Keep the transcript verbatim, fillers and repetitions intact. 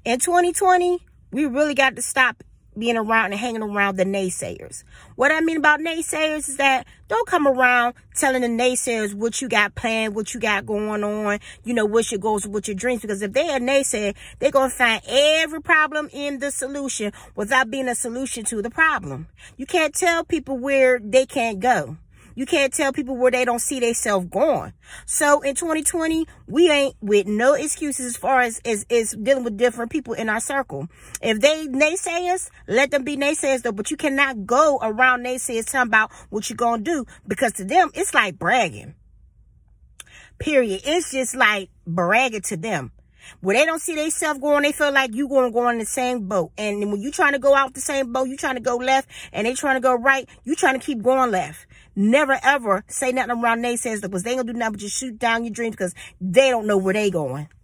In twenty twenty, we really got to stop being around and hanging around the naysayers. What I mean about naysayers is that don't come around telling the naysayers what you got planned, what you got going on, you know, what's your goals, what your dreams. Because if they're a naysayer, they're going to find every problem in the solution without being a solution to the problem. You can't tell people where they can't go. You can't tell people where they don't see themselves going. So in twenty twenty, we ain't with no excuses as far as, as, as dealing with different people in our circle. If they naysayers, let them be naysayers though. But you cannot go around naysayers talking about what you're going to do, because to them, it's like bragging. Period. It's just like bragging to them. Where they don't see themselves going, they feel like you going to go on the same boat. And when you trying to go out the same boat, you trying to go left and they trying to go right, you trying to keep going left. Never, ever say nothing around naysayers because they ain't going to do nothing but just shoot down your dreams because they don't know where they going.